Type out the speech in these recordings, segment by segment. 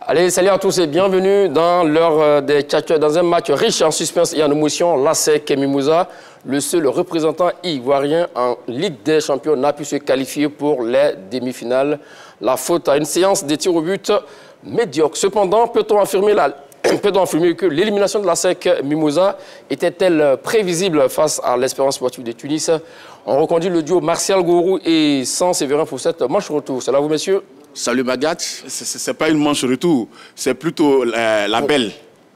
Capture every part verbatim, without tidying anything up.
Allez, salut à tous et bienvenue dans l'heure des tchatcheurs. Dans un match riche en suspense et en émotion, l'A S E C Mimouza, le seul représentant ivoirien en Ligue des Champions, n'a pu se qualifier pour les demi-finales. La faute à une séance de tirs au but médiocre. Cependant, peut-on affirmer, la... peut-on affirmer que l'élimination de l'A S E C Mimouza était-elle prévisible face à l'Espérance sportive de Tunis? On reconduit le duo Martial Gourou et Sans Séverin pour cette manche retour. C'est là vous, messieurs? Salut Magat. Ce n'est pas une manche retour, c'est plutôt la, la belle.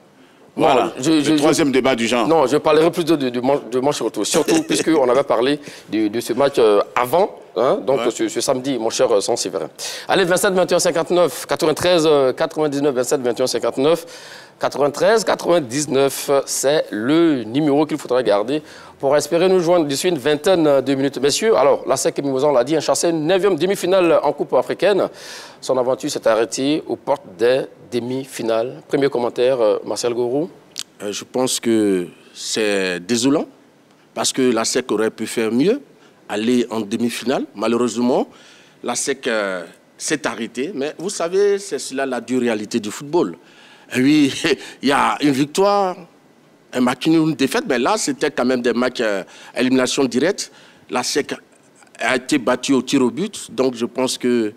Voilà, non, je, je, le troisième je, débat du genre. Non, je parlerai plus de, de, de, manche, de manche retour, surtout puisqu'on avait parlé de, de ce match euh, avant, hein, donc ouais. ce, ce samedi, mon cher Sans Séverin. Allez, vingt-sept vingt et un cinquante-neuf, quatre-vingt-treize quatre-vingt-dix-neuf, vingt-sept vingt et un cinquante-neuf, quatre-vingt-treize quatre-vingt-dix-neuf, c'est le numéro qu'il faudra garder pour espérer nous joindre d'ici une vingtaine de minutes. Messieurs, alors, l'A S E C Mimouza, on l'a dit, a chassé une neuvième demi-finale en Coupe africaine. Son aventure s'est arrêtée aux portes des demi-finales. Premier commentaire, euh, Martial Gourou. Euh, je pense que c'est désolant, parce que l'A S E C aurait pu faire mieux, aller en demi-finale. Malheureusement, l'A S E C euh, s'est arrêtée. Mais vous savez, c'est cela la dure réalité du football. Et oui, il y a une victoire, un match nul, une défaite, mais là, c'était quand même des matchs euh, à élimination directe. La S E C a été battue au tir au but, donc je pense qu'elle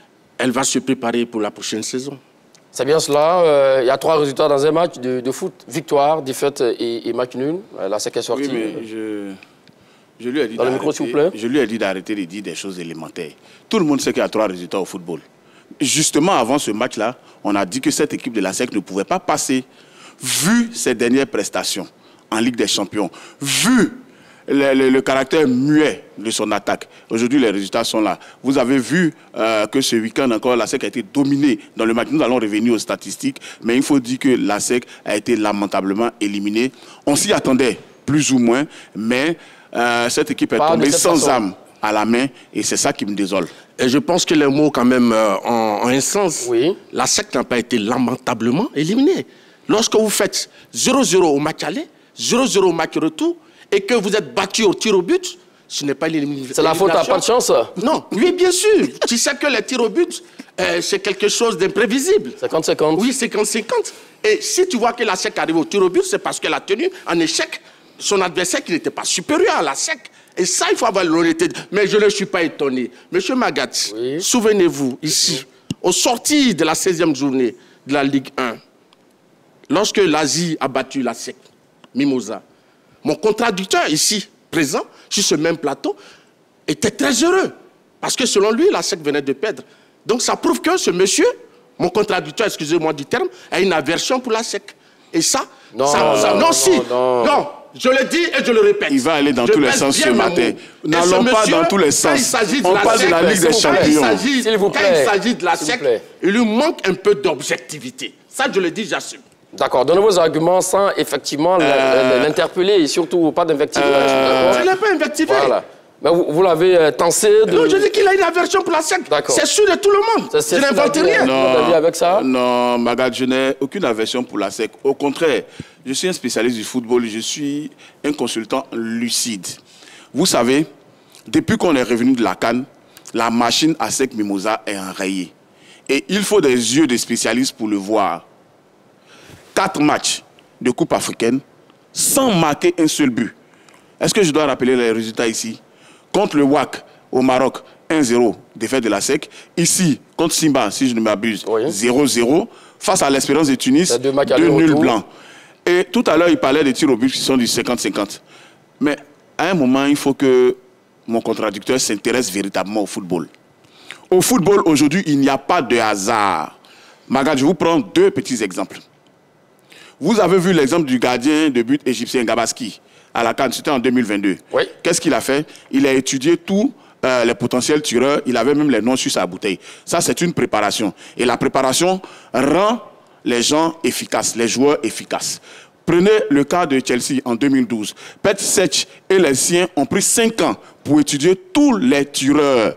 va se préparer pour la prochaine saison. C'est bien cela. Euh, il y a trois résultats dans un match de, de foot. Victoire, défaite et, et match nul. La S E C est sortie. Oui, mais je, je lui ai dit dans le micro, s'il vous plaît. Je lui ai dit d'arrêter de dire des choses élémentaires. Tout le monde sait qu'il y a trois résultats au football. Justement, avant ce match-là, on a dit que cette équipe de la S E C ne pouvait pas passer, vu ses dernières prestations en Ligue des Champions, vu le, le, le caractère muet de son attaque. Aujourd'hui, les résultats sont là. Vous avez vu euh, que ce week-end encore, la S E C a été dominée dans le match. Nous allons revenir aux statistiques, mais il faut dire que la S E C a été lamentablement éliminée. On s'y attendait, plus ou moins, mais euh, cette équipe est Pas tombée sans façon. âme à la main, et c'est ça qui me désole. Et je pense que les mots, quand même, euh, en, en un sens, oui. La S E C n'a pas été lamentablement éliminée. Lorsque vous faites zéro zéro au match aller, zéro zéro au match retour, et que vous êtes battu au tir au but, ce n'est pas l'élimination. C'est la faute à pas de chance? Non, oui, bien sûr. Tu sais que les tirs au but, euh, c'est quelque chose d'imprévisible. cinquante cinquante. Oui, cinquante cinquante. Et si tu vois que la S E C arrive au tir au but, c'est parce qu'elle a tenu en échec son adversaire qui n'était pas supérieur à la S E C. Et ça, il faut avoir l'honnêteté. Mais je ne suis pas étonné. Monsieur Magat, oui. Souvenez-vous, ici, au sortir de la seizième journée de la Ligue un, lorsque l'Asie a battu la S E C, Mimouza, mon contradicteur ici, présent, sur ce même plateau, était très heureux. Parce que selon lui, la S E C venait de perdre. Donc ça prouve que ce monsieur, mon contradicteur, excusez-moi du terme, a une aversion pour la S E C. Et ça, non, ça, non, ça, non, non, si, non, non. Je le dis et je le répète. Il va aller dans je tous les sens ce matin. N'allons pas dans tous les sens. On parle de la Ligue des Champions. Quand il s'agit de la S E C, il lui manque un peu d'objectivité. Ça, je le dis, j'assume. D'accord. Donnez vos arguments sans effectivement euh... l'interpeller et surtout pas d'invectiver. Euh... Je ne l'ai pas invectivé. Voilà. Mais vous, vous l'avez euh, tensé de... Non, je dis qu'il a une aversion pour la S E C. C'est sûr de tout le monde. Je n'invente rien. Non, avec ça? non, Magat, je n'ai aucune aversion pour la S E C. Au contraire, je suis un spécialiste du football. Je suis un consultant lucide. Vous savez, depuis qu'on est revenu de la CAN, la machine A S E C Mimouza est enrayée. Et il faut des yeux de spécialistes pour le voir. Quatre matchs de Coupe africaine sans marquer un seul but. Est-ce que je dois rappeler les résultats ici? Contre le W A C au Maroc, un zéro, défaite de la S E C. Ici, contre Simba, si je ne m'abuse, oui. zéro zéro. Face à l'Espérance de Tunis, deux nuls blancs. Et tout à l'heure, il parlait des tirs au but qui sont du cinquante cinquante. Mais à un moment, il faut que mon contradicteur s'intéresse véritablement au football. Au football, aujourd'hui, il n'y a pas de hasard. Magat, je vous prends deux petits exemples. Vous avez vu l'exemple du gardien de but égyptien Gabaski à la CAN, c'était en deux mille vingt-deux. Oui. Qu'est-ce qu'il a fait? Il a étudié tous euh, les potentiels tireurs, il avait même les noms sur sa bouteille. Ça, c'est une préparation. Et la préparation rend les gens efficaces, les joueurs efficaces. Prenez le cas de Chelsea en deux mille douze. Pet Sech et les siens ont pris cinq ans pour étudier tous les tireurs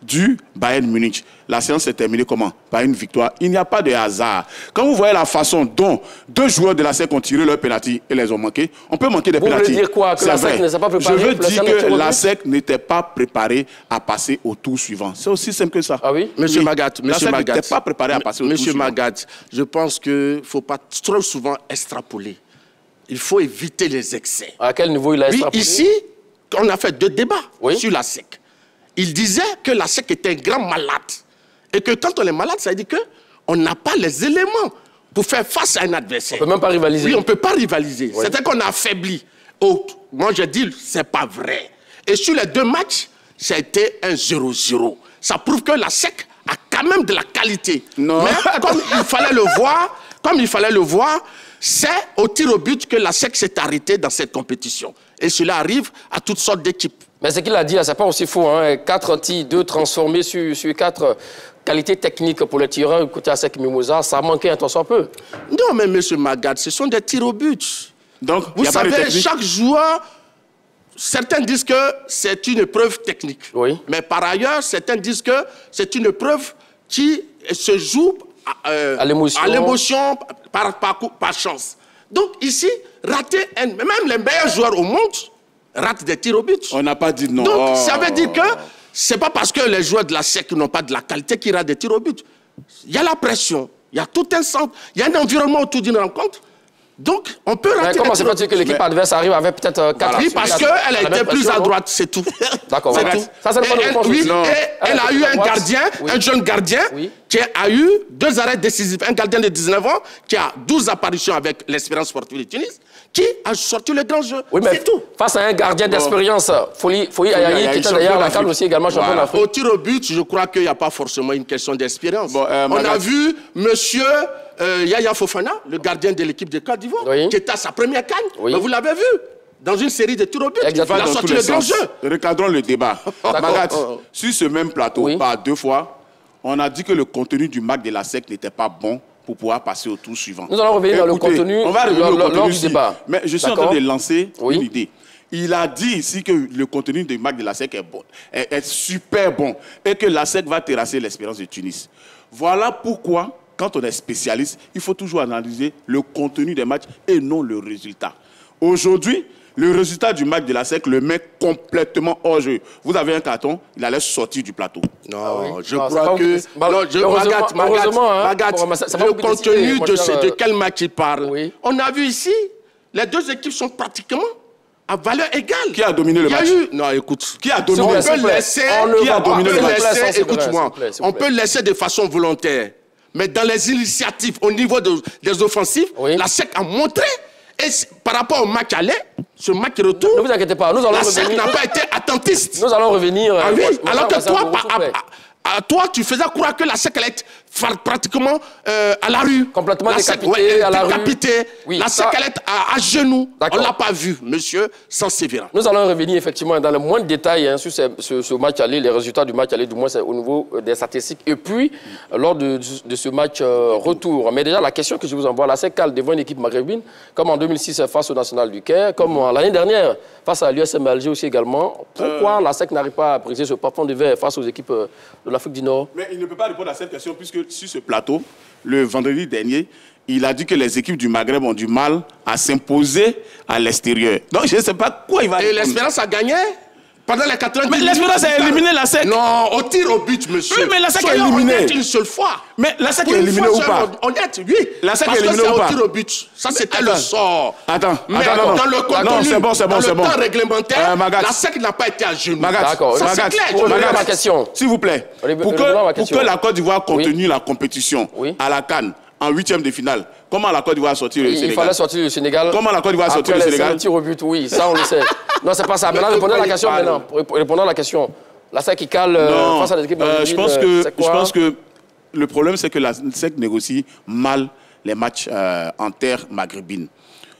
du Bayern Munich. La séance s'est terminée comment? Par une victoire. Il n'y a pas de hasard. Quand vous voyez la façon dont deux joueurs de la S E C ont tiré leur pénalty et les ont manqués, on peut manquer des pénaltys. Vous voulez dire quoi? Que la S E C ne s'est pas préparée? Je veux dire que la S E C n'était pas préparée à passer au tour suivant. C'est aussi simple que ça. Ah oui? Monsieur Oui. Magat, Monsieur La S E C Magat. n'était pas préparée à passer au tour Monsieur suivant. Magat, je pense qu'il ne faut pas trop souvent extrapoler. Il faut éviter les excès. À quel niveau il a Oui, extrapolé? ici, on a fait deux débats Oui. sur la S E C. Il disait que la S E C était un grand malade. Et que quand on est malade, ça veut dire qu'on n'a pas les éléments pour faire face à un adversaire. On ne peut même pas rivaliser. Oui, on ne peut pas rivaliser. Oui. C'est-à-dire qu'on a affaibli. Oh, moi, je dis, ce n'est pas vrai. Et sur les deux matchs, ça a été un zéro zéro. Ça prouve que la S E C a quand même de la qualité. Non. Mais comme il fallait le voir, comme il fallait le voir, c'est au tir au but que la S E C s'est arrêtée dans cette compétition. Et cela arrive à toutes sortes d'équipes. Mais ce qu'il a dit, ce n'est pas aussi faux. Hein. Quatre tirs, deux transformés sur, sur quatre qualités techniques pour les tireurs côté A S E C Mimosa, ça manquait un tant soit peu. Non, mais M. Magad, ce sont des tirs au but. Donc, Vous y a pas de savez, technique. chaque joueur, certains disent que c'est une épreuve technique. Oui. Mais par ailleurs, certains disent que c'est une épreuve qui se joue euh, À l'émotion. à l'émotion, par, par, par chance. Donc ici, rater, un, même les meilleurs joueurs au monde ratent des tirs au but. On n'a pas dit non. Donc Oh. ça veut dire que c'est pas parce que les joueurs de la S E C n'ont pas de la qualité qu'ils ratent des tirs au but. Il y a la pression, il y a tout un centre, il y a un environnement autour d'une rencontre. Donc, on peut Mais rater comment des c'est tirs au possible but. que l'équipe Mais- adverse arrive avec peut-être euh, quatre... Oui, parce quatre- qu'elle la a même été plus pression, à non? droite, c'est tout. D'accord, C'est voilà. tout. Ça, c'est le Et point de elle- réponse oui, aussi. Non. et Elle elle a a été eu à un droite. gardien, Oui. un jeune gardien, Oui. qui a eu deux arrêts décisifs. Un gardien de dix-neuf ans, qui a douze apparitions avec l'Espérance sportive de Tunis, qui a sorti le grand jeu. Oui, mais C'est tout. face à un gardien d'expérience, Folie, Folie Ayayi, Ayayi, qui était champion d'ailleurs la d'Afrique. CAN aussi également champion Voilà. d'Afrique. Au tir au but, je crois qu'il n'y a pas forcément une question d'expérience. Bon, euh, On a Magat- vu monsieur euh, Yaya Fofana, le gardien de l'équipe de Côte d'Ivoire, Oui. qui était à sa première canne. Oui. Mais vous l'avez vu dans une série de tirs au but. Exactement. Il a Dans sorti tous le les grand sens. jeu. Recadrons le débat. Magat, Oh. sur ce même plateau, Oui. par deux fois, on a dit que le contenu du match de la S E C n'était pas bon pour pouvoir passer au tour suivant. Nous allons revenir dans le Écoutez, contenu on va revenir lors- au lors- contenu lors du ici. débat. Mais je suis en D'accord. train de lancer Oui. une idée. Il a dit ici que le contenu du match de la S E C est bon, est, est super bon, et que la S E C va terrasser l'Espérance de Tunis. Voilà pourquoi, quand on est spécialiste, il faut toujours analyser le contenu des matchs et non le résultat. Aujourd'hui, le résultat du match de la S E C le met complètement hors jeu. Vous avez un carton, il allait sortir du plateau. Non, je Non, c'est crois pas que... vous- bah, non, je, heureusement- Magat, Magat, heureusement, hein. Magat, Bon, mais ça- ça va le vous décider, contenu mon de, cher, ce- euh, de quel match il parle. Oui. On a vu ici, les deux équipes sont pratiquement à valeur égale. Qui a dominé le Il y a match? eu... Non, écoute. Qui a On dominé S'il le vous plaît, s'il peut vous plaît. laisser... On ne Qui a va pas- dominé on le peut match? S'il vous plaît, laisser, s'il vous plaît, écoute-moi, s'il vous plaît, s'il vous on plaît. peut laisser de façon volontaire. Mais dans les initiatives, au niveau de- des offensives, Oui. la S E C a montré, et c- par rapport au match aller, ce match retour, Ne vous inquiétez pas, nous allons la S E C revenir. n'a pas été attentiste. Nous allons revenir. Ah euh, oui, moi, je- alors moi, que je- toi, s'il vous par- plaît. à- à- à toi, tu faisais croire que la S E C allait être fa- pratiquement euh, à la rue. Complètement La S E C, décapitée, à la rue. décapitée. Oui, la S E C ça- allait être à, à genoux. On D'accord. ne l'a pas vu, monsieur, sans sévérin. Nous allons revenir effectivement dans le moins de détails hein, sur ce, ce- ce match aller, les résultats du match aller, du moins c'est au niveau euh, des statistiques. Et puis, euh, lors de, de ce match euh, retour. Mais déjà, la question que je vous envoie, la S E C cale devant une équipe maghrébine, comme en deux mille six face au National du Caire, comme euh, l'année dernière face à l'U S M Alger aussi également. Pourquoi la S E C n'arrive pas à briser ce plafond de verre face aux équipes euh, de l'Afrique du Nord? Mais il ne peut pas répondre à cette question puisque sur ce plateau, le vendredi dernier, il a dit que les équipes du Maghreb ont du mal à s'imposer à l'extérieur. Donc je ne sais pas quoi il va Et répondre. l'Espérance a gagné pendant les quatre-vingt-dix Mais l'Espérance a éliminé la S E C. Non, au tir au but, monsieur. Oui, mais la S E C est Soyons éliminée. honnêtes une seule fois. Mais la S E C Pour est une éliminée fois, ou pas? soyons honnêtes, oui. La S E C est Parce que éliminée c'est ou au pas? tir au but. Ça, c'était le attends. sort. Attends, Mais attends, non, dans non. le contenu, Non, c'est bon, c'est bon, dans c'est le bon. temps réglementaire, Euh, Magat. la S E C n'a pas été à genoux. Magat, D'accord, Ça, c'est Magat, clair. Pour revenir Magat, à ma question. s'il vous plaît, Revenons pour à ma que, pour question. que la Côte d'Ivoire Oui. continue la compétition Oui. à la CAN en huitième de finale, comment la Côte d'Ivoire a sorti le Il, il Sénégal? fallait sortir le Sénégal. Comment la Côte d'Ivoire a sorti Après le les Sénégal? cinq tirs au but, oui, ça on le sait. Non, c'est pas ça. Maintenant, Mais répondez à la pourquoi question il parle? maintenant. Répondez à la question. La S E C qui cale euh, Non, face à des équipes euh, je maghrébines, pense euh, que c'est je quoi? pense que le problème c'est que la S E C négocie mal les matchs euh, en terre maghrébine.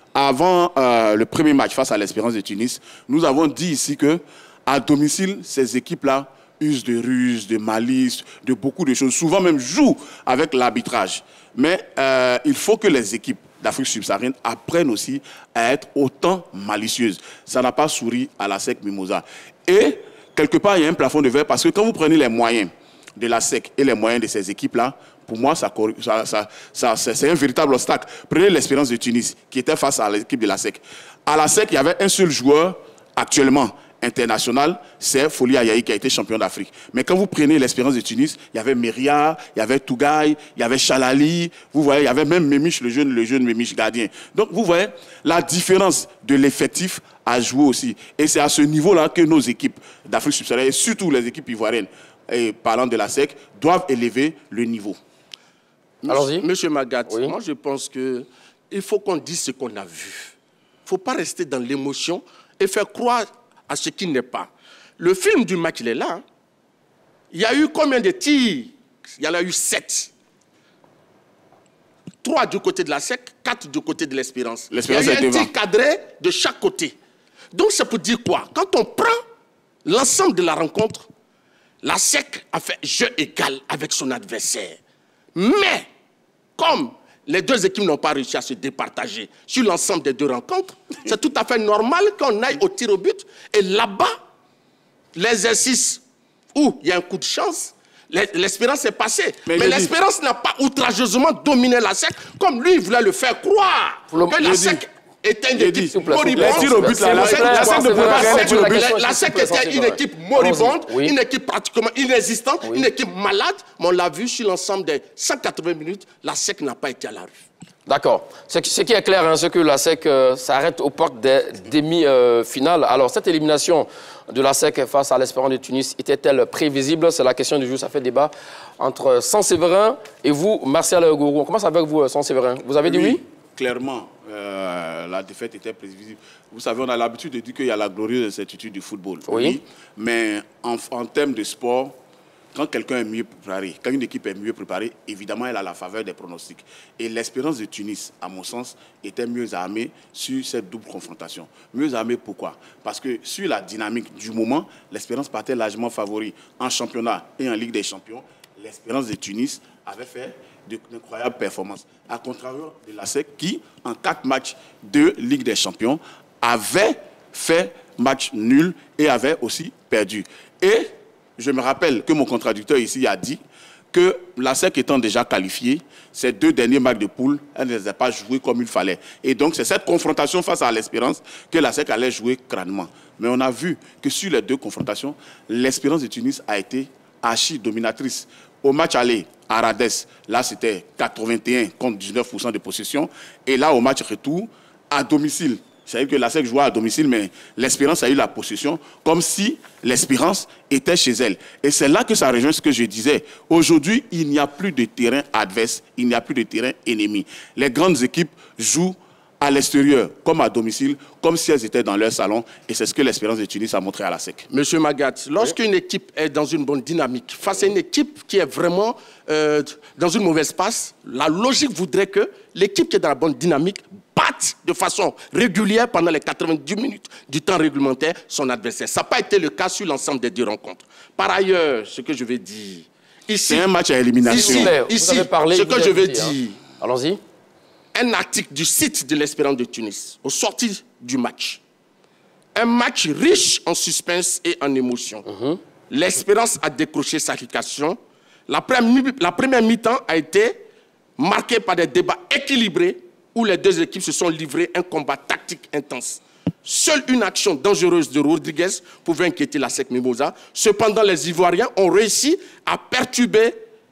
Avant euh, le premier match face à l'Espérance de Tunis, nous avons dit ici que à domicile, ces équipes-là usent de ruses, de malice, de beaucoup de choses. Souvent même jouent avec l'arbitrage. Mais euh, il faut que les équipes d'Afrique subsaharienne apprennent aussi à être autant malicieuses. Ça n'a pas souri à la S E C Mimosa. Et quelque part, il y a un plafond de verre parce que quand vous prenez les moyens de la S E C et les moyens de ces équipes-là, pour moi, ça, ça, ça, ça, c'est un véritable obstacle. Prenez l'Espérance de Tunis, qui était face à l'équipe de la S E C. À la S E C, il y avait un seul joueur actuellement international, c'est Folie Ayayi qui a été champion d'Afrique. Mais quand vous prenez l'Espérance de Tunis, il y avait Meria, il y avait Tougaï, il y avait Chalali, vous voyez, il y avait même Mémiche, le jeune, le jeune Mémiche gardien. Donc vous voyez, la différence de l'effectif a joué aussi. Et c'est à ce niveau-là que nos équipes d'Afrique subsaharienne, et surtout les équipes ivoiriennes, et parlant de la S E C, doivent élever le niveau. Allons-y. Monsieur Magat, oui. moi je pense qu'il faut qu'on dise ce qu'on a vu. Il ne faut pas rester dans l'émotion et faire croire à ce qui n'est pas. Le film du match, il est là. Hein. Il y a eu combien de tirs? Il y en a eu sept. Trois du côté de la S E C, quatre du côté de l'Espérance. Il y a eu un tir cadré de chaque côté. Donc c'est pour dire quoi? Quand on prend l'ensemble de la rencontre, la S E C a fait jeu égal avec son adversaire. Mais, comme les deux équipes n'ont pas réussi à se départager sur l'ensemble des deux rencontres, c'est tout à fait normal qu'on aille au tir au but. Et là-bas, l'exercice où il y a un coup de chance, l'Espérance est passée. Mais, Mais l'Espérance n'a pas outrageusement dominé la S E C, comme lui, il voulait le faire croire. Que la S E C était une équipe moribonde. La S E C était une équipe moribonde, oui. Une équipe pratiquement inexistante, oui. Une équipe malade. Mais on l'a vu sur l'ensemble des cent quatre-vingts minutes, la S E C n'a pas été à la rue. D'accord. Ce qui est clair, hein, c'est que la S E C euh, s'arrête aux portes des demi-finales. Alors, cette élimination de la S E C face à l'Espérance de Tunis était-elle prévisible? C'est la question du jour. Ça fait débat entre Saint-Séverin et vous, Martial Gourou. On commence avec vous, Saint-Séverin. Vous avez dit oui, oui? Clairement, euh, la défaite était prévisible. Vous savez, on a l'habitude de dire qu'il y a la glorieuse incertitude du football. Oui. oui. Mais en, en termes de sport, quand quelqu'un est mieux préparé, quand une équipe est mieux préparée, évidemment, elle a la faveur des pronostics. Et l'Espérance de Tunis, à mon sens, était mieux armée sur cette double confrontation. Mieux armée pourquoi? Parce que sur la dynamique du moment, l'Espérance partait largement favori en championnat et en Ligue des Champions. L'Espérance de Tunis avait fait d'incroyables performances. À contrario de la S E C qui, en quatre matchs de Ligue des Champions, avait fait match nul et avait aussi perdu. Et je me rappelle que mon contradicteur ici a dit que la S E C étant déjà qualifiée, ces deux derniers matchs de poule, elle ne les a pas joués comme il fallait. Et donc, c'est cette confrontation face à l'Espérance que la S E C allait jouer crânement. Mais on a vu que sur les deux confrontations, l'Espérance de Tunis a été archi-dominatrice. Au match aller à Radès, là, c'était quatre-vingt-un contre dix-neuf pour cent de possession. Et là, au match retour, à domicile, c'est-à-dire que la S E C jouait à domicile, mais l'Espérance a eu la possession comme si l'Espérance était chez elle. Et c'est là que ça rejoint ce que je disais. Aujourd'hui, il n'y a plus de terrain adverse, il n'y a plus de terrain ennemi. Les grandes équipes jouent à l'extérieur, comme à domicile, comme si elles étaient dans leur salon. Et c'est ce que l'Espérance de Tunis a montré à la S E C. Monsieur Magat, lorsqu'une oui. équipe est dans une bonne dynamique, face à une équipe qui est vraiment euh, dans une mauvaise passe, la logique voudrait que l'équipe qui est dans la bonne dynamique batte de façon régulière pendant les quatre-vingt-dix minutes du temps réglementaire son adversaire. Ça n'a pas été le cas sur l'ensemble des deux rencontres. Par ailleurs, ce que je vais dire... C'est un match à élimination. Ici, ici ce que je vais dire... Hein. Allons-y. Un article du site de l'Espérance de Tunis, au sorti du match. Un match riche en suspense et en émotion. Uh-huh. L'Espérance a décroché sa qualification. La première mi-temps a été marquée par des débats équilibrés où les deux équipes se sont livrées un combat tactique intense. Seule une action dangereuse de Rodriguez pouvait inquiéter la S E C Mimosa. Cependant, les Ivoiriens ont réussi à perturber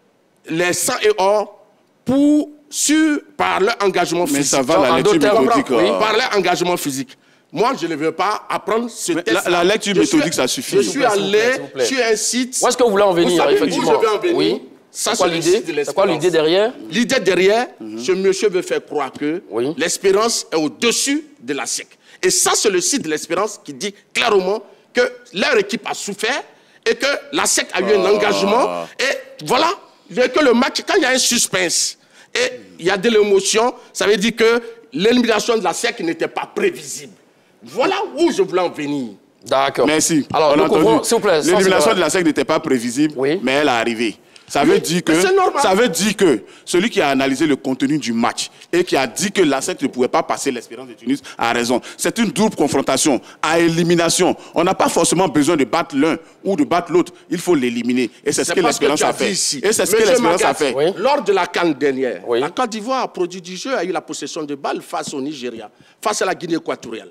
les sang et or pour... Sur, par leur engagement physique. Mais ça va, la lecture méthodique. Oui, par leur engagement physique. Moi, je ne veux pas apprendre ce mais test. La, la lecture je méthodique, suis, ça suffit. Je suis allé sur un site... Où est-ce que vous voulez en venir, vous savez effectivement? Où je veux en venir. Oui. C'est quoi l'idée C'est quoi l'idée derrière? L'idée derrière, mm-hmm. ce monsieur veut faire croire que oui. l'Espérance est au-dessus de la S E C. Et ça, c'est le site de l'Espérance qui dit clairement que leur équipe a souffert et que la S E C a eu oh. un engagement. Et voilà, que le match, quand il y a un suspense... Et il y a de l'émotion, ça veut dire que l'élimination de la S E C n'était pas prévisible. Voilà où je voulais en venir. D'accord. Merci. Alors, s'il vous plaît. L'élimination de la S E C n'était pas prévisible, oui. mais elle est arrivée. Ça veut, oui, dire que, ça veut dire que celui qui a analysé le contenu du match et qui a dit que l'A S E C ne pouvait pas passer l'Espérance de Tunis a raison. C'est une double confrontation à élimination. On n'a pas forcément besoin de battre l'un ou de battre l'autre. Il faut l'éliminer. Et c'est ce que l'Espérance a fait. Ici. Et c'est ce que l'Espérance a fait. Oui. Lors de la CAN dernière, oui, la Côte d'Ivoire, produit du jeu, a eu la possession de balles face au Nigeria, face à la Guinée équatoriale.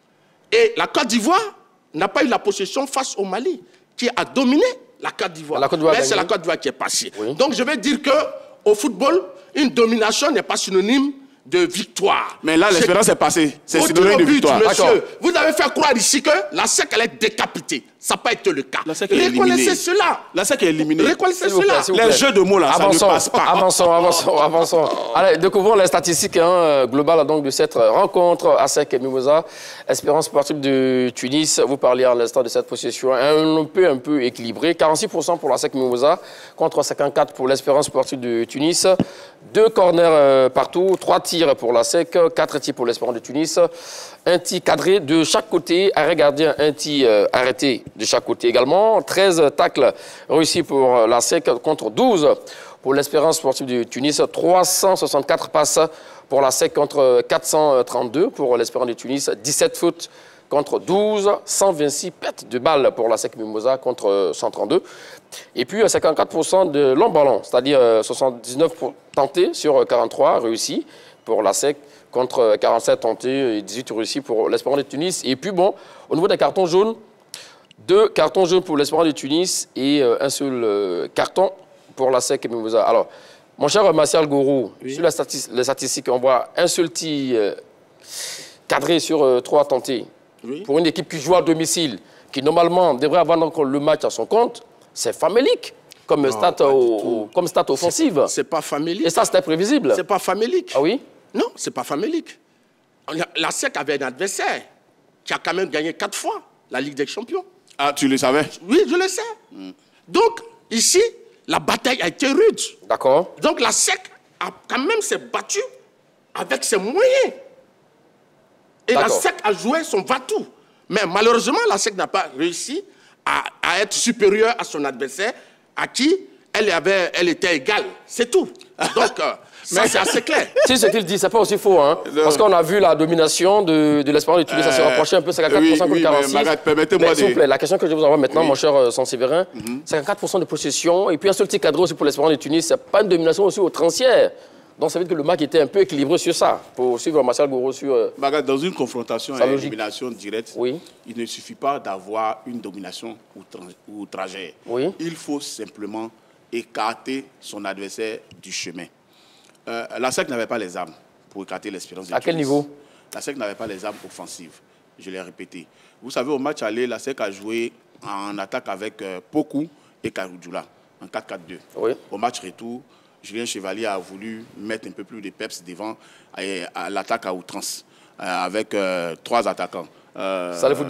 Et la Côte d'Ivoire n'a pas eu la possession face au Mali, qui a dominé la Côte d'Ivoire. Mais c'est la Côte d'Ivoire qui est passée. Oui. Donc je vais dire qu'au football, une domination n'est pas synonyme de victoire. Mais là, l'Espérance est passée. C'est synonyme de victoire. Monsieur, vous avez fait croire ici que la S E C allait être décapitée. Ça n'a pas été le cas. La S E C est Reconnaissez cela. La S E C est éliminée. Reconnaissez cela. Les jeux de mots, là, avançons, ça ne passe pas. Avançons, avançons, avançons. Allez, découvrons les statistiques hein, globales donc, de cette rencontre A S E C et Mimosa. Espérance sportive de Tunis. Vous parliez à l'instant de cette possession un peu, un peu équilibrée. quarante-six pour cent pour la S E C Mimosa contre cinquante-quatre pour pour l'Espérance sportive de Tunis. Deux corners euh, partout, trois tirs pour la S E C, quatre tirs pour l'Espérance de Tunis. Un tir cadré de chaque côté, arrêt gardien, un tir euh, arrêté de chaque côté également. treize tacles réussis pour la S E C contre douze pour l'Espérance sportive de Tunis. trois cent soixante-quatre passes pour la S E C contre quatre cent trente-deux pour l'Espérance de Tunis. dix-sept fautes contre douze, cent vingt-six pertes de balles pour la S E C Mimosa contre cent trente-deux. Et puis cinquante-quatre pour cent de long ballon, c'est-à-dire soixante-dix-neuf tentés sur quarante-trois réussis pour la S E C contre quarante-sept tentés et dix-huit réussis pour l'Espérance de Tunis. Et puis bon, au niveau des cartons jaunes, deux cartons jaunes pour l'Espérance de Tunis et un seul carton pour la S E C Mimosa. Alors, mon cher Martial Gourou, oui, sur la stati les statistiques, on voit un seul tir euh, cadré sur euh, trois tentés. Oui. Pour une équipe qui joue à domicile, qui normalement devrait avoir donc le match à son compte, c'est famélique comme, non, stat, au, comme stat offensive. C'est pas famélique. Et ça, c'était prévisible. C'est pas famélique. Ah oui? Non, c'est pas famélique. La S E C avait un adversaire qui a quand même gagné quatre fois la Ligue des Champions. Ah, tu le savais? Oui, je le sais. Mm. Donc, ici, la bataille a été rude. D'accord. Donc, la S E C a quand même s'est battue avec ses moyens. Et la S E C a joué son va-tout. Mais malheureusement, la S E C n'a pas réussi à, à être supérieure à son adversaire, à qui elle, avait, elle était égale. C'est tout. Donc, euh, ça, c'est assez clair. Si ce qu'il dit, c'est pas aussi faux. Hein, parce qu'on a vu la domination de, de l'Espérance de Tunis. Euh, ça s'est rapproché un peu, cinquante-quatre pour cent contre quarante-six. Margaret, permettez-moi de... La question que je vous envoie maintenant, oui, mon cher euh, Sanséverin, mm-hmm, cinquante-quatre pour cent de possession, et puis un seul petit cadre aussi pour l'Espérance de Tunis. C'est pas une domination aussi outrancière. Donc ça veut dire que le match était un peu équilibré sur ça, pour suivre Martial Gourou sur... Euh, Margaret, dans une confrontation à élimination directe, oui, il ne suffit pas d'avoir une domination outragère. Oui. Il faut simplement écarter son adversaire du chemin. Euh, la S E C n'avait pas les armes pour écarter l'Espérance de Tunis. À quel niveau? La S E C n'avait pas les armes offensives, je l'ai répété. Vous savez, au match aller, la S E C a joué en attaque avec euh, Pokou et Karoudjoula, en quatre quatre deux. Oui. Au match retour, Julien Chevalier a voulu mettre un peu plus de peps devant à, à l'attaque à outrance, euh, avec euh, trois attaquants. Euh, Salifou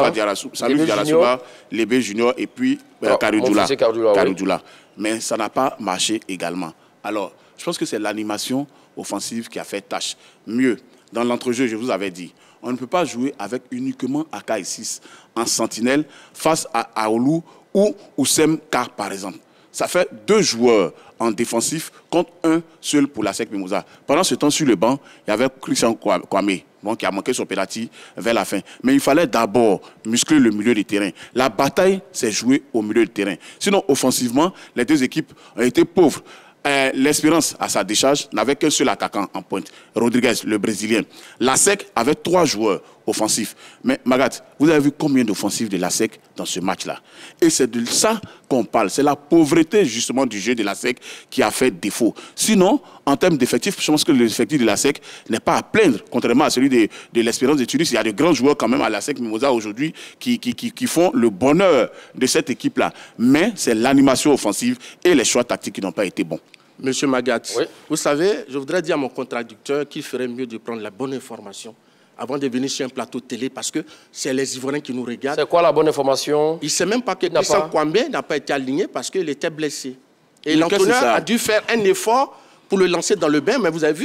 Diarra, Lébé Junior et puis euh, Karoudjoula. Oui. Mais ça n'a pas marché également. Alors, je pense que c'est l'animation offensive qui a fait tâche. Mieux, dans l'entrejeu, je vous avais dit, on ne peut pas jouer avec uniquement A K six en sentinelle face à Aoulou ou Oussem Kar, par exemple. Ça fait deux joueurs en défensif contre un seul pour la S E C Mimosa. Pendant ce temps, sur le banc, il y avait Christian Kwame, bon, qui a manqué son penalty vers la fin. Mais il fallait d'abord muscler le milieu du terrain. La bataille s'est jouée au milieu du terrain. Sinon, offensivement, les deux équipes ont été pauvres. Euh, L'Espérance, à sa décharge, n'avait qu'un seul attaquant en pointe, Rodriguez, le Brésilien. La S E C avait trois joueurs offensifs. Mais Magat, vous avez vu combien d'offensifs de la S E C dans ce match-là? Et c'est de ça qu'on parle. C'est la pauvreté, justement, du jeu de la S E C qui a fait défaut. Sinon, en termes d'effectifs, je pense que l'effectif de la S E C n'est pas à plaindre, contrairement à celui de, de l'Espérance de Tunis. Il y a de grands joueurs quand même à la S E C Mimosa aujourd'hui qui, qui, qui, qui font le bonheur de cette équipe-là. Mais c'est l'animation offensive et les choix tactiques qui n'ont pas été bons. Monsieur Magat, oui, vous savez, je voudrais dire à mon contradicteur qu'il ferait mieux de prendre la bonne information avant de venir sur un plateau de télé, parce que c'est les Ivoiriens qui nous regardent. C'est quoi la bonne information? Il ne sait même pas que Christian Kwame n'a pas été aligné parce qu'il était blessé. Et l'entraîneur a dû faire un effort pour le lancer dans le bain, mais vous avez vu,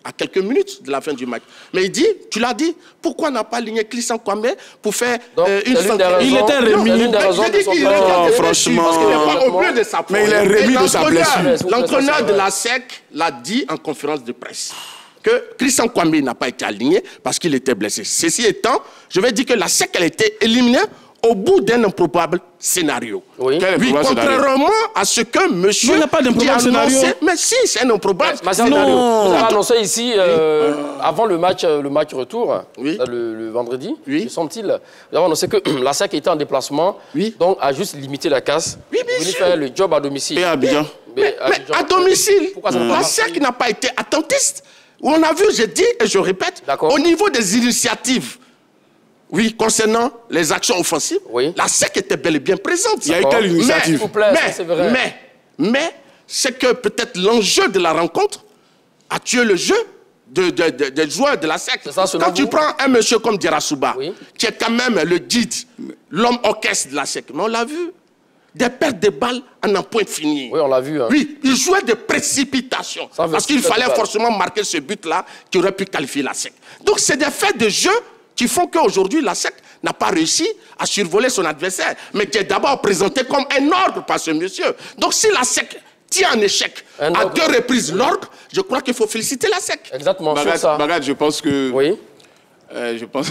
à quelques minutes de la fin du match. Mais il dit, tu l'as dit, pourquoi n'a pas aligné Christian Kwame pour faire Donc, euh, une raisons, Il était remis. l'une des raisons de son Oh, franchement. Parce qu'il n'est pas au mieux de sa Mais il est remis de sa blessure. L'entraîneur de la S E C l'a dit en conférence de presse que Christian Kwame n'a pas été aligné parce qu'il était blessé. Ceci étant, je vais dire que la S E C elle a été éliminée au bout d'un improbable scénario. Oui, oui contrairement à ce que monsieur... Non, il n'y a pas d'improbable scénario. Mais si, c'est un improbable mais, scénario. Non. Vous avez annoncé ici, euh, oui. avant le match, le match retour, oui. le, le vendredi, oui. me semble-t-il, vous avez annoncé que la S E C était en déplacement, oui. donc a juste limité la casse, oui, bien venir sûr. faire le job à domicile. Et à Abidjan. Mais, mais, mais à domicile, pourquoi ça la S E C n'a pas été attentiste. On a vu, je dis et je répète, au niveau des initiatives, oui, concernant les actions offensives, oui. la S E C était bel et bien présente. Il y a eu quelle initiative? S'il vous plaît, mais, c'est vrai. Mais, mais, c'est que peut-être l'enjeu de la rencontre a tué le jeu des de, de, de joueurs de la S E C. Ça, quand tu vous? prends un monsieur comme Djerasouba, oui. qui est quand même le guide, l'homme orchestre de la S E C, mais on l'a vu, des pertes de balles en un point fini. Oui, on l'a vu. Hein. Oui, il jouait de précipitation. Ça parce qu'il fallait forcément marquer ce but-là qui aurait pu qualifier la S E C. Donc, c'est des faits de jeu qui font qu'aujourd'hui, la S E C n'a pas réussi à survoler son adversaire, mais qui est d'abord présenté comme un ordre par ce monsieur. Donc, si la S E C tient en échec un à deux reprises l'ordre, je crois qu'il faut féliciter la S E C. Exactement, Bagad, ça. Bagad, je pense que... Oui. Euh, je pense...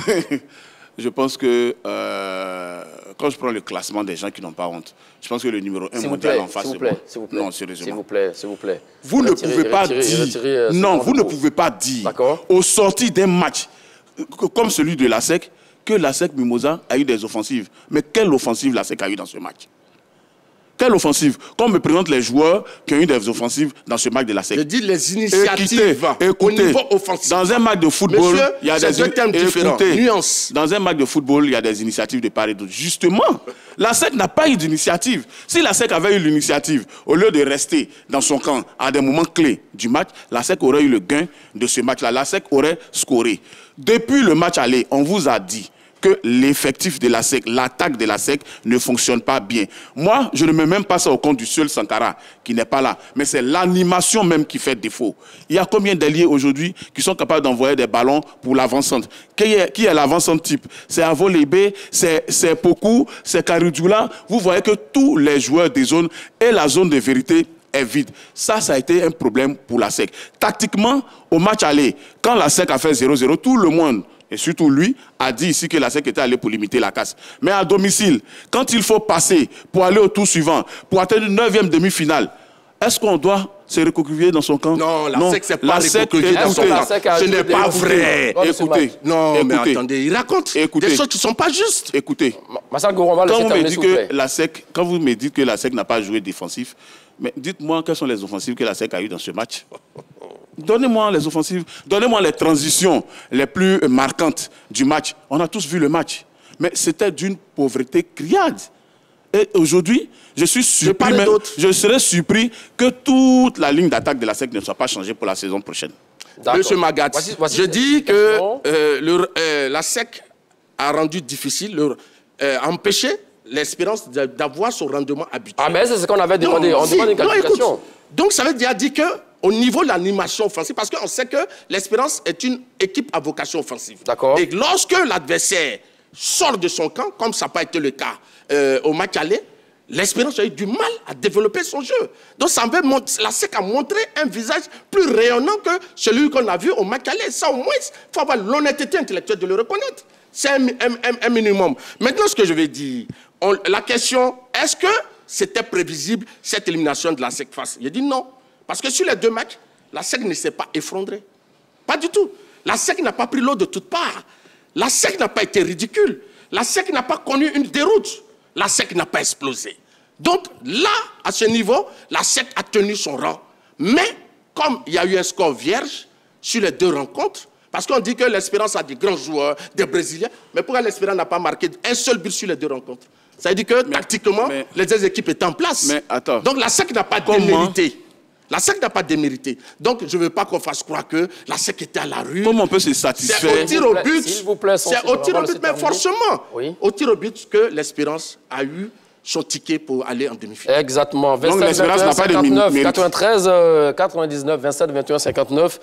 Je pense que euh, quand je prends le classement des gens qui n'ont pas honte, je pense que le numéro un mondial en face de moi. S'il vous plaît, non, sérieusement. S'il vous plaît, s'il vous plaît. Vous ne pouvez pas dire. Non, vous ne pouvez pas dire au sorti d'un match comme celui de la S E C que la S E C Mimosa a eu des offensives. Mais quelle offensive la S E C a eu dans ce match? Quelle offensive? Quand on me présente les joueurs qui ont eu des offensives dans ce match de la S E C. Je dis les initiatives écoutez, écoutez, au niveau offensif. Dans un match de football, Monsieur, il y a des deux termes différents. Nuance. Dans un match de football, il y a des initiatives de part et d'autre. Justement, la S E C n'a pas eu d'initiative. Si la S E C avait eu l'initiative, au lieu de rester dans son camp à des moments clés du match, la S E C aurait eu le gain de ce match-là. La S E C aurait scoré. Depuis le match aller, on vous a dit que l'effectif de la S E C, l'attaque de la S E C ne fonctionne pas bien. Moi, je ne mets même pas ça au compte du seul Sankara qui n'est pas là. Mais c'est l'animation même qui fait défaut. Il y a combien d'ailiers aujourd'hui qui sont capables d'envoyer des ballons pour l'avant-centre? Qui est, qui est l'avant-centre type? C'est Avolébé, c'est Poku, c'est Karidjoula. Vous voyez que tous les joueurs des zones et la zone de vérité est vide. Ça, ça a été un problème pour la S E C. Tactiquement, au match aller, quand la S E C a fait zéro zéro, tout le monde, et surtout lui, a dit ici que la S E C était allée pour limiter la casse. Mais à domicile, quand il faut passer pour aller au tour suivant, pour atteindre une neuvième demi-finale, est-ce qu'on doit se recroqueviller dans son camp? Non, la non. S E C, c'est pas recroqueviller dans son camp. Ce n'est pas vrai. Écoutez, non, écoutez, mais attendez, il raconte écoutez, des choses qui ne sont pas justes. Écoutez, Massal Goro, on va quand, vous me dites que la S E C, quand vous me dites que la S E C n'a pas joué défensif, mais dites-moi quelles sont les offensives que la S E C a eues dans ce match. Donnez-moi les offensives, donnez-moi les transitions les plus marquantes du match. On a tous vu le match. Mais c'était d'une pauvreté criade. Et aujourd'hui, je suis surpris, je, même, je serais surpris que toute la ligne d'attaque de la S E C ne soit pas changée pour la saison prochaine. Monsieur Magat, voici, voici je dis que euh, le, euh, la S E C a rendu difficile, le, euh, empêché l'espérance d'avoir son rendement habituel. Ah mais c'est ce qu'on avait demandé, non, on si, demande une qualification. Non, donc ça veut dire, dire que au niveau de l'animation offensive, parce qu'on sait que l'Espérance est une équipe à vocation offensive. D'accord. Et lorsque l'adversaire sort de son camp, comme ça n'a pas été le cas euh, au match aller, l'Espérance a eu du mal à développer son jeu. Donc ça veut montrer, la S E C a montré un visage plus rayonnant que celui qu'on a vu au match aller. Ça au moins, il faut avoir l'honnêteté intellectuelle de le reconnaître. C'est un, un, un, un minimum. Maintenant, ce que je vais dire, on, la question, est-ce que c'était prévisible cette élimination de la S E C face? Il a dit non. Parce que sur les deux matchs, la S E C ne s'est pas effondrée. Pas du tout. La S E C n'a pas pris l'eau de toutes parts. La S E C n'a pas été ridicule. La S E C n'a pas connu une déroute. La S E C n'a pas explosé. Donc là, à ce niveau, la S E C a tenu son rang. Mais comme il y a eu un score vierge sur les deux rencontres, parce qu'on dit que l'Espérance a des grands joueurs, des Brésiliens, mais pourquoi l'Espérance n'a pas marqué un seul but sur les deux rencontres? Ça veut dire que mais, tactiquement, mais, les deux équipes étaient en place. Mais attends. Donc la S E C n'a pas démérité. La S E C n'a pas démérité. Donc, je ne veux pas qu'on fasse croire que la S E C était à la rue. Comment on peut se satisfaire? C'est au tir au but. S'il vous plaît, c'est au tir au but, mais forcément. Oui. Au tir au but que l'Espérance a eu son ticket pour aller en demi-finale. Exactement. Donc l'Espérance n'a pas de quatre-vingt-treize, quatre-vingt-dix-neuf, vingt-sept, vingt et un, cinquante-neuf.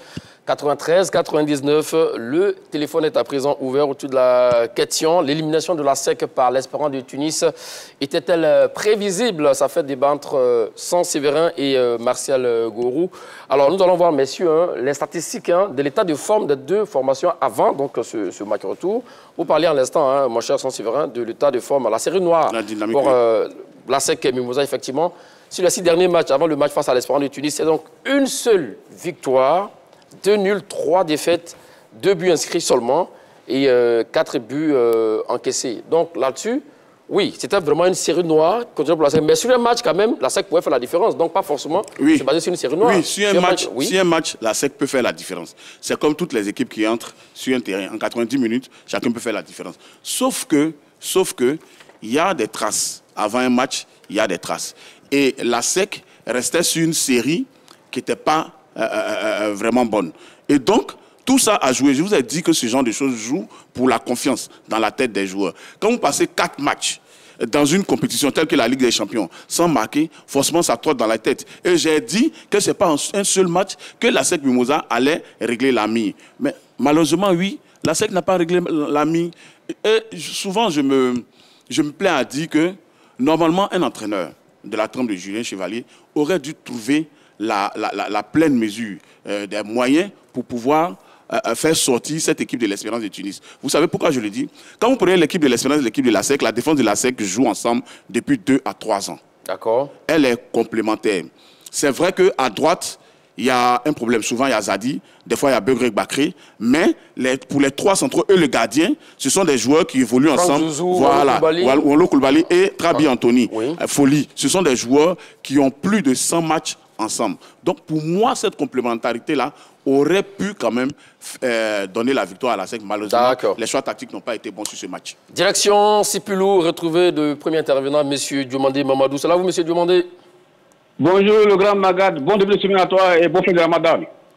quatre-vingt-treize quatre-vingt-dix-neuf, le téléphone est à présent ouvert autour de la question. L'élimination de la S E C par l'Espérance de Tunis était-elle prévisible? Ça fait débat entre Sans Séverin et euh, Martial Gourou. Alors, nous allons voir, messieurs, hein, les statistiques hein, de l'état de forme des deux formations avant donc, ce, ce match retour. Vous parliez à l'instant, hein, mon cher Sans Séverin, de l'état de forme à la série noire la dynamique, pour oui. euh, la S E C et Mimosa, effectivement. Sur les six derniers matchs, avant le match face à l'Espérance de Tunis, c'est donc une seule victoire, deux nuls, trois défaites, deux buts inscrits seulement et euh, quatre buts euh, encaissés. Donc là-dessus, oui, c'était vraiment une série noire. Pour la S E C. Mais sur un match, quand même, la S E C pouvait faire la différence. Donc pas forcément, oui. c'est basé sur une série noire. Oui, sur un, sur match, match, oui. sur un match, la S E C peut faire la différence. C'est comme toutes les équipes qui entrent sur un terrain. En quatre-vingt-dix minutes, chacun peut faire la différence. Sauf que, sauf que, il y a des traces. Avant un match, il y a des traces. Et la S E C restait sur une série qui n'était pas euh, euh, vraiment bonne. Et donc, tout ça a joué. Je vous ai dit que ce genre de choses joue pour la confiance dans la tête des joueurs. Quand vous passez quatre matchs dans une compétition telle que la Ligue des Champions, sans marquer, forcément, ça trotte dans la tête. Et j'ai dit que ce n'est pas un seul match que la S E C Mimosa allait régler la mire. Mais malheureusement, oui, la S E C n'a pas réglé la mire. Et souvent, je me, je me plais à dire que, normalement, un entraîneur de la trempe de Julien Chevalier aurait dû trouver la, la, la, la pleine mesure euh, des moyens pour pouvoir euh, faire sortir cette équipe de l'Espérance de Tunis. Vous savez pourquoi je le dis? Quand vous prenez l'équipe de l'Espérance et l'équipe de la S E C, la défense de la S E C joue ensemble depuis deux à trois ans. D'accord. Elle est complémentaire. C'est vrai qu'à droite, il y a un problème. Souvent, il y a Zadi, des fois, il y a Begreg Bakré. Mais les, pour les trois centraux, eux, le gardien, ce sont des joueurs qui évoluent Franck ensemble. Zouzou, voilà, Walo Koulibaly et Trabi ah. Anthony. Oui. Folie. Ce sont des joueurs qui ont plus de cent matchs ensemble. Donc, pour moi, cette complémentarité-là aurait pu quand même euh, donner la victoire à la S E C. Malheureusement, les choix tactiques n'ont pas été bons sur ce match. Direction Sipulou, retrouvé de premier intervenant, M. Diomandé Mamadou. C'est là vous, M. Diomandé? Bonjour, le grand Magad. Bon début de semaine à toi et bon fin de Ramadan.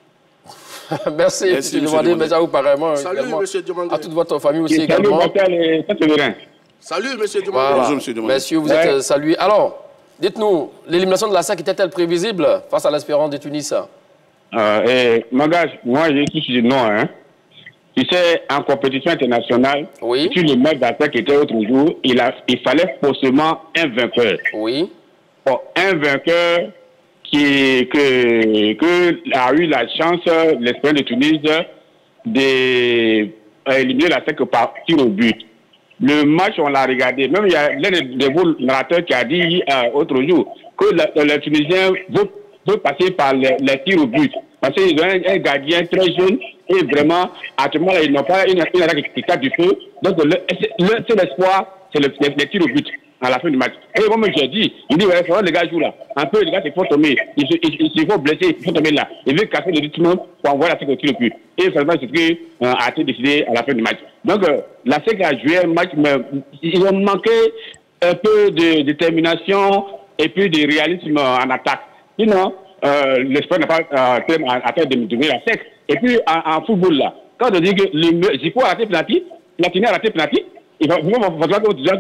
Merci, M. Diomandé. Mais à vous, pareillement. Salut, M. Diomandé. À toute votre famille aussi et également. Salut, Martel. Salut, M. Diomandé. Voilà. Bonjour, M. Diomandé. Messieurs, vous ouais. êtes salués. Alors, dites-nous, l'élimination de la S E C était-elle prévisible face à l'Espérance de Tunis? euh, et Magad, moi, je suis non, hein. Tu sais, en compétition internationale, oui. sur le match d'attaque qui était l'autre jour, il, a, il fallait forcément un vainqueur. Oui. Bon, un vainqueur qui que, que a eu la chance, l'Espérance de Tunis, d'éliminer la S E C par tir au but. Le match, on l'a regardé. Même il y a l'un des beaux narrateurs qui a dit euh, autre jour que les Tunisiens veulent, veulent passer par les, les tirs au but. Parce qu'ils ont un, un gardien très jeune et vraiment, actuellement, ils n'ont pas une, une attaque qui tape du feu. Donc, le, le, seul espoir, c'est le, les, les tirs au but à la fin du match. Et moi, j'ai dit, il dit, ouais, les gars jouent là. Un peu, les gars, il faut tomber. Ils il, il, il faut blesser, il faut tomber là. Il veut casser le rythme pour envoyer la S E C au tir au but. Et finalement, c'est ce qui euh, a été décidé à la fin du match. Donc, euh, la S E C a joué un match, mais ils ont manqué un peu de détermination et puis de réalisme en attaque. Sinon, euh, l'Espagne n'a pas euh, atteint de dominer la S E C. Et puis, en, en football, là, quand on dit que Zico a raté penalty, Platini a raté penalty, il va falloir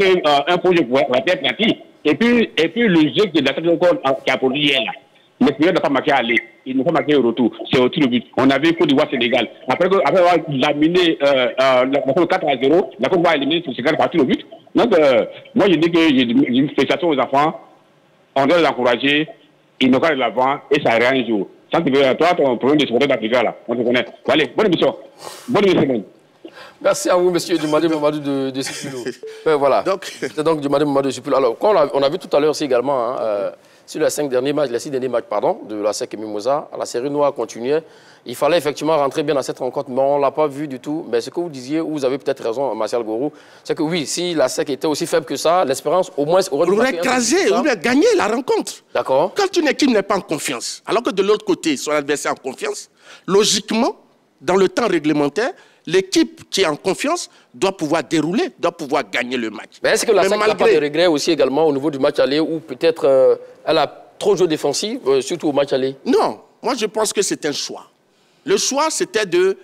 un projet pour rater penalty. Et puis, et puis, le jeu de la S E C qui a produit hier, là. L'Espagnol n'a pas marqué à aller. Il n'a pas marqué au retour. C'est au tir au but. On avait Côte d'Ivoire Sénégal. Après, après avoir laminé euh, euh, quatre à zéro, la Côte d'Ivoire a éliminé le Sénégal par tir au but. Donc, euh, moi, je dis que j'ai une félicitation aux enfants. On doit les encourager. Ils n'ont qu'à aller de l'avant et ça ira un jour. Sans que toi, ton problème de supporter d'Afrique, là, on te connaît. Allez, bonne émission. Bonne émission. Merci à vous, monsieur Diomandé Mamadou de, de Sipulou. euh, voilà. C'est donc Diomandé Mamadou de Sipulou. Alors, on a, on a vu tout à l'heure aussi également, hein, euh, sur les cinq derniers matchs, les six derniers matchs, pardon, de la S E C et Mimosa, la série noire continuait. Il fallait effectivement rentrer bien dans cette rencontre, mais on ne l'a pas vu du tout. Mais ce que vous disiez, vous avez peut-être raison, Martial Gourou, c'est que oui, si la S E C était aussi faible que ça, l'Espérance au moins aurait... On aurait écrasé, on aurait gagné la rencontre. D'accord. Quand une équipe n'est pas en confiance, alors que de l'autre côté, son adversaire est en confiance, logiquement, dans le temps réglementaire, l'équipe qui est en confiance doit pouvoir dérouler, doit pouvoir gagner le match. Mais est-ce que la S E C n'a pas de regrets aussi également au niveau du match aller, où peut-être euh, elle a trop joué défensif, euh, surtout au match aller? Non, moi je pense que c'est un choix. Le choix, c'était de...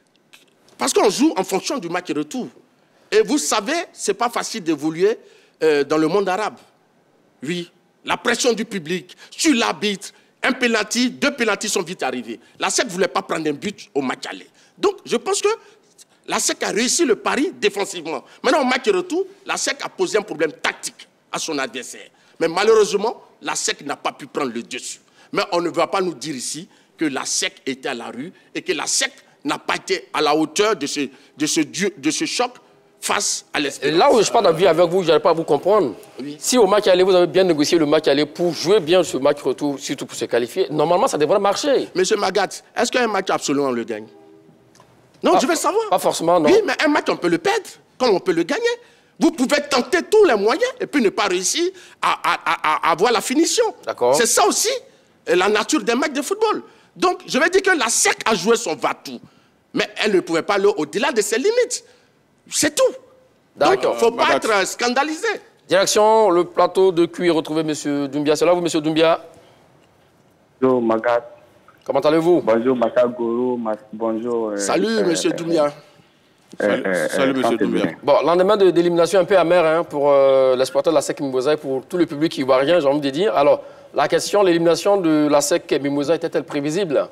Parce qu'on joue en fonction du match retour. Et vous savez, ce n'est pas facile d'évoluer euh, dans le monde arabe. Oui, la pression du public, sur l'arbitre, un penalty, deux penaltys sont vite arrivés. La S E C ne voulait pas prendre un but au match aller. Donc, je pense que la S E C a réussi le pari défensivement. Maintenant, au match retour, la S E C a posé un problème tactique à son adversaire. Mais malheureusement, la S E C n'a pas pu prendre le dessus. Mais on ne va pas nous dire ici que la S E C était à la rue et que la S E C n'a pas été à la hauteur de ce, de ce, de ce choc face à l'Espérance. Là où je parle d'avis avec vous, je n'arrive pas à vous comprendre. Oui. Si au match aller, vous avez bien négocié le match aller pour jouer bien ce match retour, surtout pour se qualifier, normalement, ça devrait marcher. Monsieur Magat, est-ce qu'un match absolument on le gagne? Non, pas, je veux savoir. Pas forcément, non. Oui, mais un match, on peut le perdre, comme on peut le gagner. Vous pouvez tenter tous les moyens et puis ne pas réussir à, à, à, à avoir la finition. C'est ça aussi la nature des matchs de football. Donc, je vais dire que la S E C a joué son va-tout, mais elle ne pouvait pas aller au-delà de ses limites. C'est tout. Donc, il ne faut pas être scandalisé. Direction, le plateau de cuir, retrouvé M. Doumbia. C'est là, vous, M. Doumbia? Bonjour, Magat. Comment allez-vous? Bonjour, Magat Goro. Bonjour. Euh, Salut, euh, M. Doumbia. Euh, euh, Salut, M. Doumbia. Bon, lendemain d'élimination un peu amère hein, pour euh, l'exploitant de la S E C Mimosa et pour tout le public ivoirien, j'ai envie de dire. Alors, la question, l'élimination de la S E C Mimosa était-elle prévisible?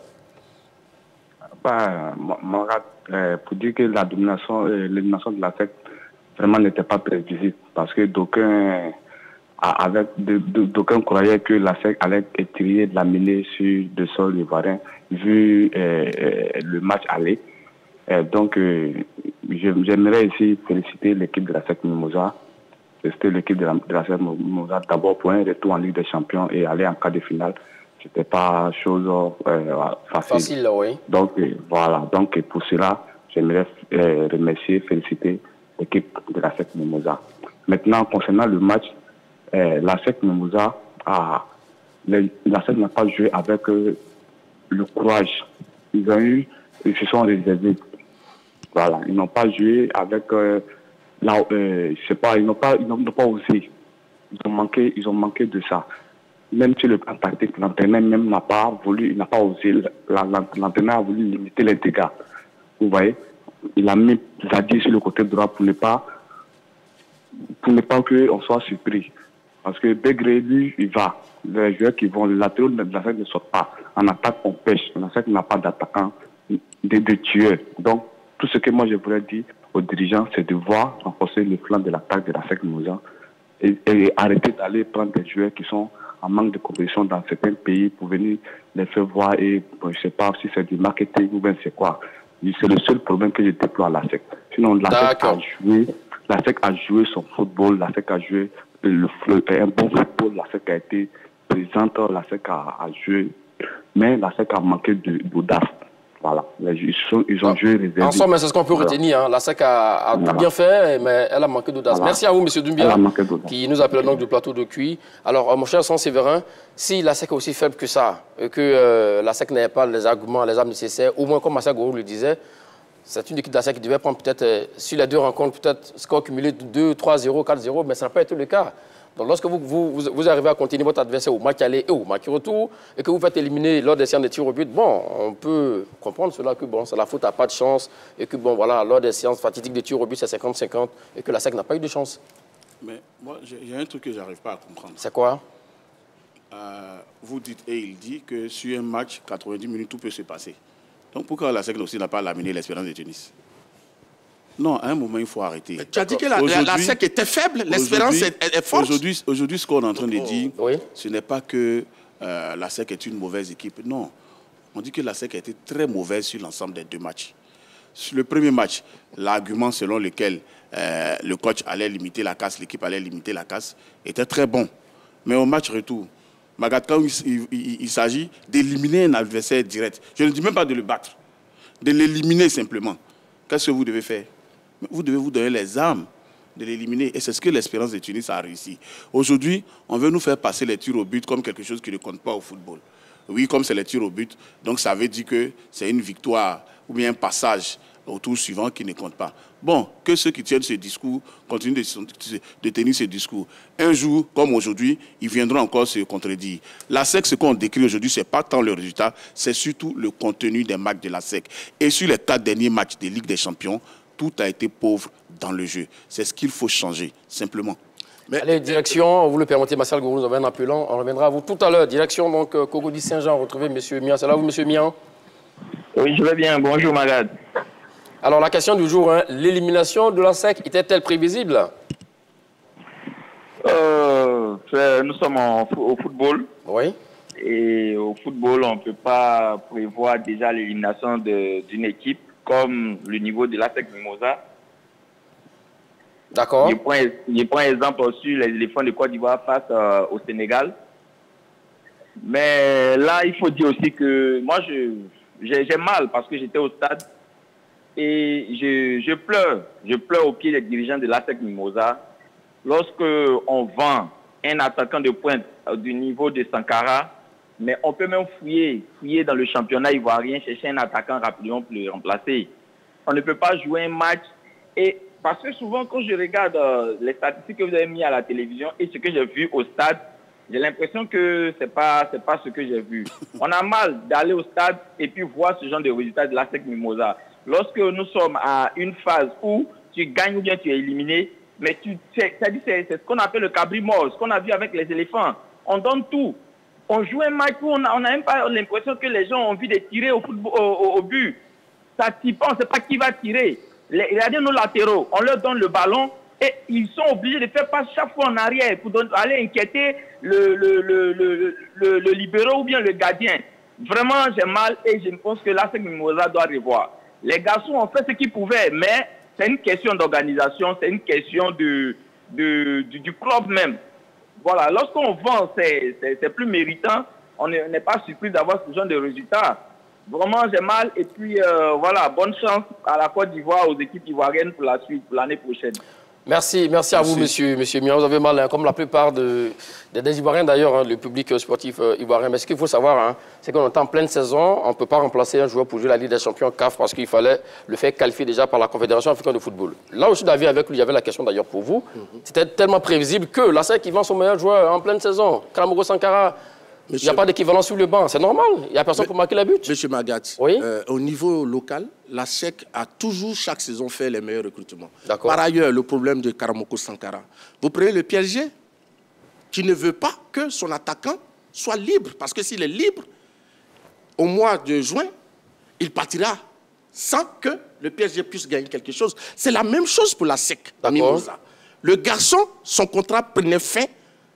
Bah, Magat, euh, pour dire que la domination, euh, l'élimination de la S E C vraiment n'était pas prévisible parce que d'aucuns avec d'aucuns croyaient que la S E C allait étirer de la mêlée sur le sol ivoirien vu euh, euh, le match aller. Euh, donc, euh, j'aimerais ici féliciter l'équipe de la S E C Mimosa. C'était l'équipe de la, de la S E C Mimosa d'abord pour un retour en Ligue des Champions et aller en quart de finale. C'était pas chose euh, facile. Facile, oui. Donc, euh, voilà. Donc, pour cela, j'aimerais euh, remercier, féliciter l'équipe de la S E C Mimosa. Maintenant, concernant le match, euh, la S E C Mimosa a, les, la S E C n'a pas joué avec euh, le courage. Ils ont eu, ils se sont réservés. Voilà, ils n'ont pas joué avec, euh, la, euh, je sais pas, ils n'ont pas, ils n'ont pas osé. Ils ont manqué, ils ont manqué de ça. Même si le plan tactique, l'entraîneur même n'a pas voulu, il n'a pas osé. L'entraîneur a voulu limiter les dégâts. Vous voyez, il a mis Zadie sur le côté droit pour ne pas, pour ne pas qu'on soit surpris. Parce que Begré, lui, il va. Les joueurs qui vont, les latéraux de la S E C ne sortent pas. En attaque, on pêche. La S E C n'a pas d'attaquant, de, de tueurs. Donc, tout ce que moi je voudrais dire aux dirigeants, c'est de voir renforcer le flanc de l'attaque de la S E C Mimosa et, et arrêter d'aller prendre des joueurs qui sont en manque de compétition dans certains pays pour venir les faire voir et bon, je ne sais pas si c'est du marketing ou bien c'est quoi. C'est le seul problème que je déploie à la S E C. Sinon, la S E C a joué, la S E C a joué son football, la S E C a joué le, un bon football, la S E C a été présente, la S E C a, a joué, mais la S E C a manqué d'audace. Voilà, ils, sont, ils ont ah, joué réservé. En somme, c'est ce qu'on peut voilà. retenir. Hein. La S E C a, a voilà. tout bien fait, mais elle a manqué d'audace. Voilà. Merci à vous, M. Doumbia, qui nous appelle donc du plateau de Cuy. Alors, mon cher Saint-Séverin, si la S E C est aussi faible que ça, et que euh, la S E C n'avait pas les arguments, les armes nécessaires, au moins comme Massa Gourou le disait, c'est une équipe de la S E C qui devait prendre peut-être, euh, sur les deux rencontres, peut-être score cumulé de deux, trois zéro, quatre zéro, mais ça n'a pas été le cas. Donc, lorsque vous, vous, vous arrivez à continuer votre adversaire au match aller et au match retour, et que vous faites éliminer lors des séances de tir au but, bon, on peut comprendre cela que bon, c'est la faute à pas de chance, et que bon, voilà, lors des séances fatidiques de tir au but, c'est cinquante cinquante, et que la S E C n'a pas eu de chance. Mais moi, j'ai un truc que je n'arrive pas à comprendre. C'est quoi? euh, Vous dites, et il dit que sur un match, quatre-vingt-dix minutes, tout peut se passer. Donc, pourquoi la S E C aussi n'a pas laminé l'Espérance de Tunis? Non, à un moment, il faut arrêter. Tu as dit que la, la, la S E C était faible, l'Espérance est, est forte. Aujourd'hui, aujourd'hui, ce qu'on est en train de dire, oh, oui. ce n'est pas que euh, la S E C est une mauvaise équipe. Non, on dit que la S E C a été très mauvaise sur l'ensemble des deux matchs. Sur le premier match, l'argument selon lequel euh, le coach allait limiter la casse, l'équipe allait limiter la casse, était très bon. Mais au match retour, Magat, quand il, il, il, il s'agit d'éliminer un adversaire direct, je ne dis même pas de le battre, de l'éliminer simplement, qu'est-ce que vous devez faire? Vous devez vous donner les armes de l'éliminer. Et c'est ce que l'Espérance de Tunis a réussi. Aujourd'hui, on veut nous faire passer les tirs au but comme quelque chose qui ne compte pas au football. Oui, comme c'est les tirs au but, donc ça veut dire que c'est une victoire ou bien un passage au tour suivant qui ne compte pas. Bon, que ceux qui tiennent ce discours continuent de, de tenir ce discours. Un jour, comme aujourd'hui, ils viendront encore se contredire. La S E C, ce qu'on décrit aujourd'hui, ce n'est pas tant le résultat, c'est surtout le contenu des matchs de la S E C. Et sur les quatre derniers matchs de Ligue des Champions, tout a été pauvre dans le jeu. C'est ce qu'il faut changer, simplement. Mais... Allez, direction, vous le permettez, Marcel Gourou, nous avons un appelant. On reviendra à vous tout à l'heure. Direction, donc, Cocody Saint-Jean, retrouvez M. Mian. C'est là, vous, M. Mian? Oui, je vais bien. Bonjour, Magad. Alors, la question du jour, hein, l'élimination de la S E C était-elle prévisible? euh, Nous sommes en, au football. Oui. Et au football, on ne peut pas prévoir déjà l'élimination d'une équipe comme le niveau de l'A S E C Mimosa. D'accord. Je prends, je prends exemple sur les éléphants de Côte d'Ivoire face euh, au Sénégal. Mais là, il faut dire aussi que moi, j'ai mal parce que j'étais au stade et je, je pleure. Je pleure au pied des dirigeants de l'A S E C Mimosa. Lorsque on vend un attaquant de pointe du niveau de Sankara, mais on peut même fouiller, fouiller dans le championnat ivoirien, chercher un attaquant rapidement pour le remplacer. On ne peut pas jouer un match et... Parce que souvent, quand je regarde euh, les statistiques que vous avez mis à la télévision et ce que j'ai vu au stade, j'ai l'impression que ce n'est pas, c'est pas ce que j'ai vu. On a mal d'aller au stade et puis voir ce genre de résultats de l'A S E C Mimosa. Lorsque nous sommes à une phase où tu gagnes ou bien tu es éliminé, mais tu, c'est, c'est, c'est ce qu'on appelle le cabri mort, ce qu'on a vu avec les éléphants. On donne tout. On joue un match où on n'a on a même pas l'impression que les gens ont envie de tirer au, football, au, au, au but. Ça tire pas, on ne sait pas qui va tirer. Regardez nos latéraux, on leur donne le ballon et ils sont obligés de faire passer chaque fois en arrière pour donner, aller inquiéter le, le, le, le, le, le libéraux ou bien le gardien. Vraiment, j'ai mal et je pense que l'A S E C Mimosa doit revoir. Les garçons ont fait ce qu'ils pouvaient, mais c'est une question d'organisation, c'est une question de, de, du, du club même. Voilà, lorsqu'on vend, c'est plus méritant, on n'est pas surpris d'avoir ce genre de résultats. Vraiment, j'ai mal. Et puis, euh, voilà, bonne chance à la Côte d'Ivoire, aux équipes ivoiriennes pour la suite, pour l'année prochaine. Merci, merci à merci. vous, monsieur, monsieur Mian. Vous avez mal, hein, comme la plupart de, des, des Ivoiriens d'ailleurs, hein, le public sportif euh, ivoirien. Mais ce qu'il faut savoir, hein, c'est qu'on est en pleine saison. On ne peut pas remplacer un joueur pour jouer la Ligue des Champions C A F parce qu'il fallait le faire qualifier déjà par la Confédération africaine de football. Là où je suis d'avis avec lui, il y avait la question d'ailleurs pour vous. Mm-hmm. C'était tellement prévisible que l'A S E C, qui vend son meilleur joueur en pleine saison, Karamoko Sankara. Monsieur... Il n'y a pas d'équivalent sur le banc, c'est normal. Il n'y a personne Mais, pour marquer la but. Monsieur Magat, oui? euh, au niveau local, la S E C a toujours, chaque saison, fait les meilleurs recrutements. Par ailleurs, le problème de Karamoko Sankara. Vous prenez le P S G, qui ne veut pas que son attaquant soit libre. Parce que s'il est libre, au mois de juin, il partira sans que le P S G puisse gagner quelque chose. C'est la même chose pour la S E C à Mimosa. Le garçon, son contrat prenait fin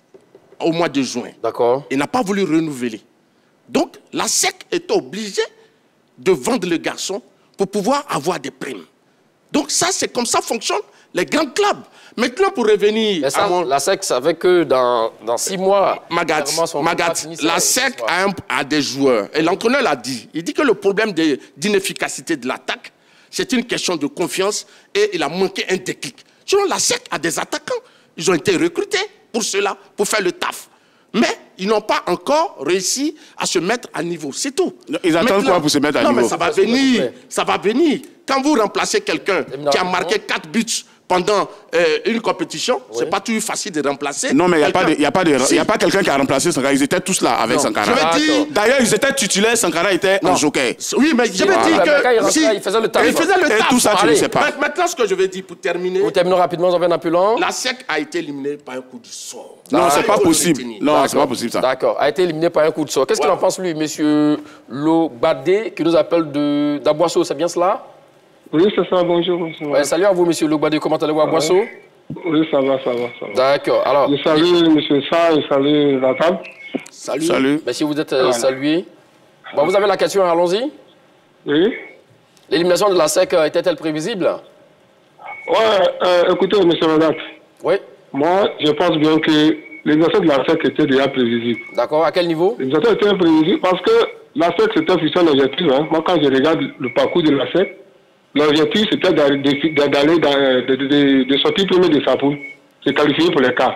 au mois de juin. D'accord. Il n'a pas voulu renouveler. Donc, la S E C est obligée de vendre le garçon pour pouvoir avoir des primes. Donc, ça, c'est comme ça fonctionnent les grands clubs. Maintenant, pour revenir ça, à mon... La S E C savait que dans, dans six mois... Magat, Magat la S E C a, un, a des joueurs. Et l'entraîneur l'a dit. Il dit que le problème d'inefficacité de, de l'attaque, c'est une question de confiance et il a manqué un déclic. Sinon, la S E C a des attaquants. Ils ont été recrutés pour cela, pour faire le taf. Mais ils n'ont pas encore réussi à se mettre à niveau. C'est tout. Ils attendent quoi pour se mettre à non, niveau? Non, mais ça va venir. Ça va venir. Quand vous remplacez quelqu'un qui a marqué quatre buts pendant euh, une compétition, oui. c'est pas toujours facile de remplacer. Non, mais il n'y a pas, de, y a pas, de, si. y a pas quelqu'un qui a remplacé Sankara. Ils étaient tous là avec non. Sankara. D'ailleurs, ils étaient titulaires, Sankara était non. en joker. Oui, mais je veux ah. dire que... Il, si, il faisait le taf. Il faisait le taf. Et tout ça, tu ne sais pas. Maintenant, ce que je veux dire pour terminer... Pour terminer rapidement, on va un appelant. La S E C a été éliminée par un coup de sort. Non, c'est pas possible. Non, c'est pas possible ça. D'accord, a été éliminé par un coup de sort. Qu'est-ce qu'il en pense, lui, monsieur Logbadé, qui nous appelle d'Aboisseau, c'est bien cela? Oui, c'est ça, bonjour. Ouais, salut à vous, monsieur Logbadé, comment allez-vous à Boisseau? Oui, ça va, ça va. va. D'accord, alors... Je salue monsieur Sa, je salue la table. Salut. Salut. Merci, vous êtes euh, salué. Bon, vous avez la question, allons-y. Oui. L'élimination de la S E C était-elle prévisible? Ouais, euh, écoutez, monsieur Magat. Oui. Moi, je pense bien que l'élimination de la S E C était déjà prévisible. D'accord, à quel niveau? L'élimination était prévisible parce que la S E C, c'était officiel l'objectif. Hein. Moi, quand je regarde le parcours de la S E C, l'objectif, c'était d'aller de, de, de, de sortir premier de sa poule, se qualifier pour les quarts.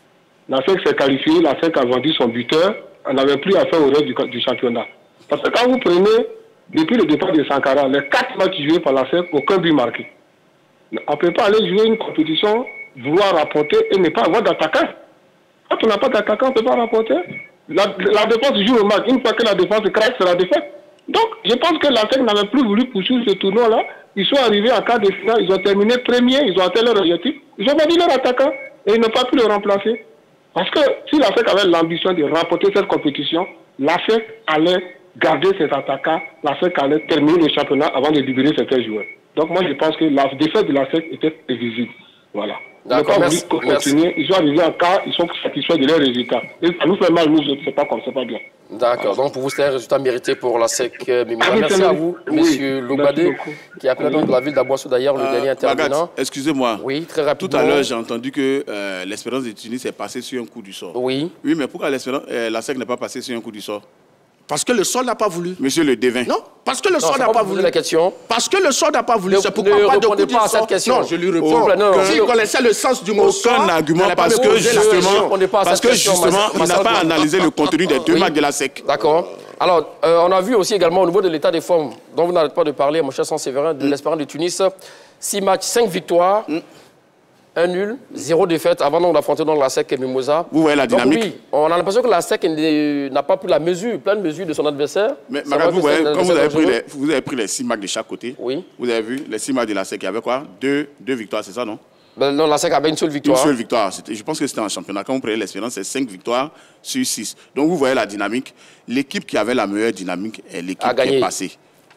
La S E C s'est qualifiée, la S E C a vendu son buteur, on n'avait plus à faire au reste du, du championnat. Parce que quand vous prenez, depuis le départ de Sankara, les quatre matchs joués par la S E C, aucun but marqué. On ne peut pas aller jouer une compétition, vouloir rapporter et ne pas avoir d'attaquant. Quand on n'a pas d'attaquant, on ne peut pas rapporter. La, la défense joue au match. Une fois que la défense craque, c'est la défaite. Donc, je pense que la S E C n'avait plus voulu poursuivre ce tournoi-là. Ils sont arrivés en quart de finale, ils ont terminé premier, ils ont atteint leur objectif. Ils ont vendu leur attaquant. Et ils n'ont pas pu le remplacer. Parce que si la S E C avait l'ambition de remporter cette compétition, la S E C allait garder ses attaquants, la S E C allait terminer le championnat avant de libérer certains joueurs. Donc moi je pense que la défaite de la S E C était prévisible. Voilà. Ils n'ont pas voulu continuer, ils sont arrivés en cas, ils sont satisfaits de leurs résultats. Et ça nous fait mal, nous, c'est pas comme c'est pas bien. D'accord, donc pour vous, c'est un résultat mérité pour la S E C Mimosa. Merci à vous, M. Oui, Logbadé, qui a appelé oui. de la ville d'Aboissou d'ailleurs, le euh, dernier intervenant. Excusez-moi. Oui, très rapidement. Tout à l'heure, j'ai entendu que euh, l'Espérance de Tunis est passée sur un coup du sort. Oui. Oui, mais pourquoi euh, la S E C n'est pas passée sur un coup du sort? Parce que le sol n'a pas voulu. Monsieur le Devin. Non, parce que le sol n'a pas, pas voulu. La question. Parce que le sol n'a pas voulu. C'est pourquoi ne pas de coup du pas à cette question. Non, je lui réponds. Oh, s'il connaissait le sens du mot aucun sol, argument parce que justement, parce que justement, il n'a pas analysé le contenu des deux oui. matchs de la S E C. D'accord. Alors, euh, on a vu aussi également au niveau de l'état des formes, dont vous n'arrêtez pas de parler, mon cher Saint-Séverin, de mm. l'Espérance de Tunis, six matchs, cinq victoires. Mm. Un nul, zéro défaite avant d'affronter la S E C et Mimosa. Vous voyez la dynamique. Donc, oui, on a l'impression que la S E C n'a pas pris la mesure, pleine mesure de son adversaire. Mais Magat, vous voyez, comme vous avez, pris les, vous avez pris les six matchs de chaque côté, oui. Vous avez vu les six matchs de la S E C, il y avait quoi deux, deux victoires, c'est ça, non? Ben non, la S E C avait une seule victoire. Une seule victoire. Je pense que c'était en championnat. Quand vous prenez l'Espérance, c'est cinq victoires sur six. Donc vous voyez la dynamique. L'équipe qui avait la meilleure dynamique est l'équipe qui est passée.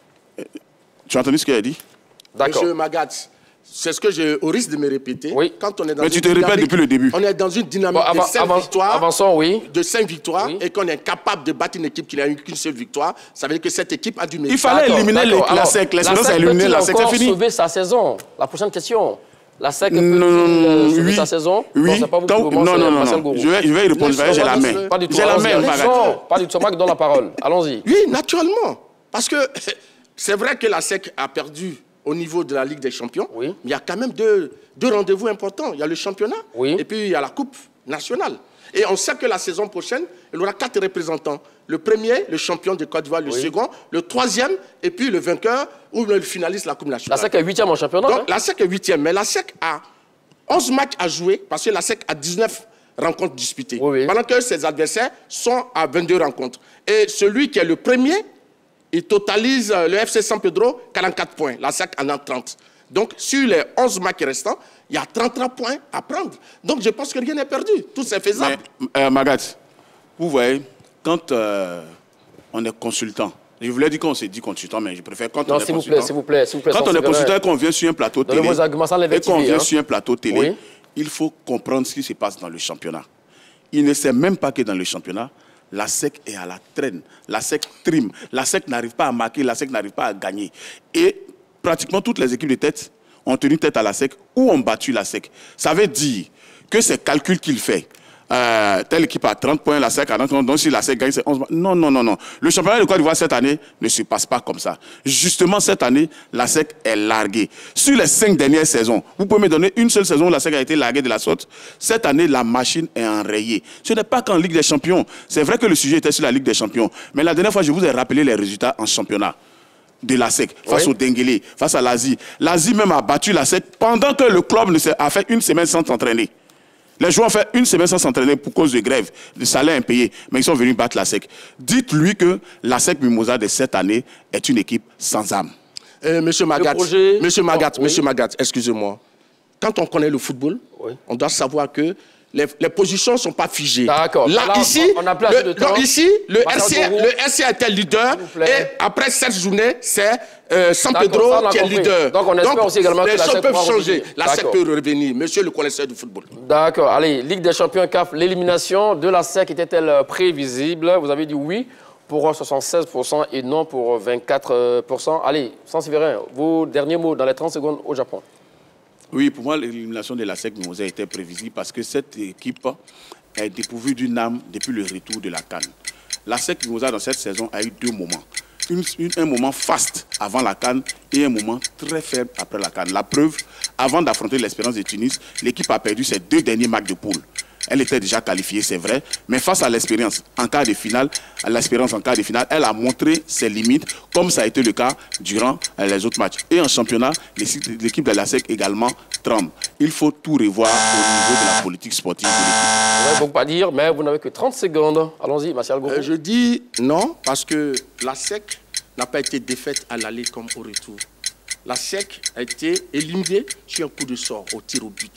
Tu as entendu ce qu'il a dit? D'accord. Monsieur Magat, c'est ce que j'ai, au risque de me répéter. Oui. Quand on est dans Mais tu te répètes depuis le début. On est dans une dynamique bon, avant, de cinq avant, victoires. Avançons, oui. De cinq victoires oui. Et qu'on est capable de battre une équipe qui n'a eu qu'une seule victoire. Ça veut dire que cette équipe a du mérite. Il fallait éliminer les, la S E C. L'Espérance a éliminé la S E C, c'est fini. Sauver sa saison. La prochaine question. La S E C peut non, sauver oui, sa saison. Oui. Non, pas vous Donc, non, non, non, non. Je vais, je vais y répondre. J'ai la main. Pas du tout. J'ai la main, Magat. Pas du tout. Magat, donne la parole. Allons-y. Oui, naturellement. Parce que c'est vrai que la S E C a perdu au niveau de la Ligue des Champions, oui. Mais il y a quand même deux, deux rendez-vous importants. Il y a le championnat oui. Et puis il y a la Coupe nationale. Et on sait que la saison prochaine, il y aura quatre représentants. Le premier, le champion de Côte d'Ivoire, le oui. second, le troisième, et puis le vainqueur ou le finaliste de la Coupe nationale. La S E C est huitième en championnat. Donc hein? La S E C est huitième, mais la S E C a onze matchs à jouer, parce que la S E C a dix-neuf rencontres disputées. Oui, oui. Pendant que ses adversaires sont à vingt-deux rencontres. Et celui qui est le premier, il totalise le F C San Pedro quarante-quatre points. La S E C en a trente. Donc, sur les onze matchs restants, il y a trente-trois points à prendre. Donc, je pense que rien n'est perdu. Tout c'est faisable. Mais, euh, Magat, vous voyez, quand euh, on est consultant, je voulais dire qu'on s'est dit consultant, mais je préfère quand non, on est vous consultant. Plaît, s'il vous plaît, s'il vous plaît. Quand on est consultant et qu'on vient sur un plateau télé, vos arguments sans et qu'on vient hein. sur un plateau télé, oui. Il faut comprendre ce qui se passe dans le championnat. Il ne sait même pas que dans le championnat, la S E C est à la traîne. La S E C trime. La S E C n'arrive pas à marquer, la S E C n'arrive pas à gagner. Et pratiquement toutes les équipes de tête ont tenu tête à la S E C ou ont battu la S E C. Ça veut dire que ces calculs qu'il fait, euh, telle équipe a trente points, la S E C a trente points, donc si la S E C gagne, c'est onze points. Non, non, non, non. Le championnat de Côte d'Ivoire cette année ne se passe pas comme ça. Justement, cette année, la S E C est larguée. Sur les cinq dernières saisons, vous pouvez me donner une seule saison où la S E C a été larguée de la sorte. Cette année, la machine est enrayée. Ce n'est pas qu'en Ligue des Champions. C'est vrai que le sujet était sur la Ligue des Champions. Mais la dernière fois, je vous ai rappelé les résultats en championnat de la S E C, face oui. au Denguélé, face à l'Asie. L'Asie même a battu la S E C pendant que le club a fait une semaine sans s'entraîner. Les joueurs ont fait une semaine sans s'entraîner pour cause de grève, de salaire impayé, mais ils sont venus battre la S E C. Dites-lui que la S E C Mimosa de cette année est une équipe sans âme. Euh, monsieur Magat, projet... monsieur Magat, oh, oui. monsieur Magat, excusez-moi. Quand on connaît le football, oui. on doit savoir que les, les positions ne sont pas figées. D'accord. Là, Là, ici, on a le, de temps. Donc, ici, le R C A, le R C A était leader. Et après cette journée, c'est euh, San Pedro qui est leader. Donc, on espère Donc, aussi également que la S E C peuvent changer. La S E C peut revenir. Monsieur le connaisseur du football. D'accord. Allez, Ligue des champions C A F, l'élimination de la S E C était-elle prévisible? Vous avez dit oui pour soixante-seize pour cent et non pour vingt-quatre pour cent. Allez, Saint-Séverin, vos derniers mots dans les trente secondes au Japon. Oui, pour moi, l'élimination de la S E C Mimosa était prévisible parce que cette équipe est dépourvue d'une âme depuis le retour de la CAN. La S E C Mimosa, dans cette saison, a eu deux moments. Une, une, un moment faste avant la CAN et un moment très faible après la CAN. La preuve, avant d'affronter l'Espérance de Tunis, l'équipe a perdu ses deux derniers matchs de poule. Elle était déjà qualifiée, c'est vrai, mais face à l'Espérance en quart de finale, à l'Espérance en quart de finale, elle a montré ses limites, comme ça a été le cas durant les autres matchs. Et en championnat, l'équipe de la S E C également tremble. Il faut tout revoir au niveau de la politique sportive de l'équipe. Je ne vais donc pas dire, mais vous n'avez que trente secondes. Allons-y, Martial Gourou. Euh, je dis non, parce que la S E C n'a pas été défaite à l'aller comme au retour. La S E C a été éliminée sur un coup de sort au tir au but.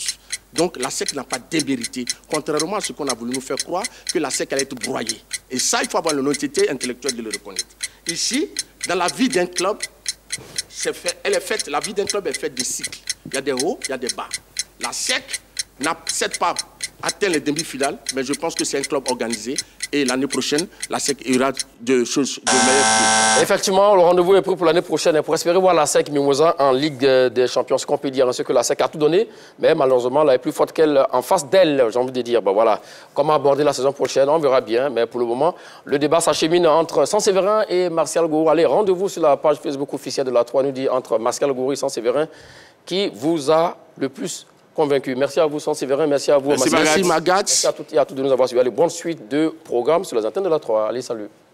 Donc la S E C n'a pas démérité, contrairement à ce qu'on a voulu nous faire croire, que la S E C allait être broyée. Et ça, il faut avoir l'honnêteté intellectuelle de le reconnaître. Ici, dans la vie d'un club, c'est fait, elle est faite, la vie d'un club est faite de cycles. Il y a des hauts, il y a des bas. La S E C n'a certes pas atteint les demi-finales, mais je pense que c'est un club organisé. Et l'année prochaine, la S E C ira de choses de meilleures. Effectivement, le rendez-vous est pris pour l'année prochaine. Et pour espérer voir la S E C Mimosa en Ligue des Champions, ce qu'on peut dire, c'est que la S E C a tout donné, mais malheureusement, elle est plus forte qu'elle en face d'elle, j'ai envie de dire. Ben voilà, comment aborder la saison prochaine, on verra bien. Mais pour le moment, le débat s'achemine entre Saint-Séverin et Martial Gourou. Allez, rendez-vous sur la page Facebook officielle de la trois, nous dit entre Martial Gourou et Saint-Séverin, qui vous a le plus convaincu. Merci à vous, Saint-Séverin. Merci à vous, Merci, Magat. Merci à toutes et à tous de nous avoir suivis. Allez, bonne suite de programmes sur les antennes de la trois. Allez, salut.